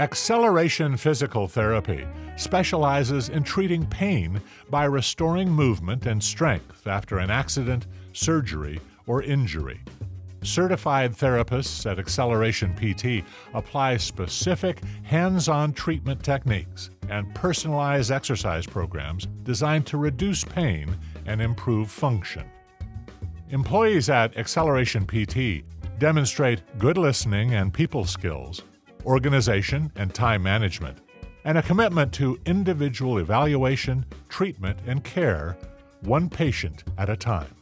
Acceleration Physical Therapy specializes in treating pain by restoring movement and strength after an accident, surgery, or injury. Certified therapists at Acceleration PT apply specific, hands-on treatment techniques and personalized exercise programs designed to reduce pain and improve function. Employees at Acceleration PT demonstrate good listening and people skills, organization and time management, and a commitment to individual evaluation, treatment, and care, one patient at a time.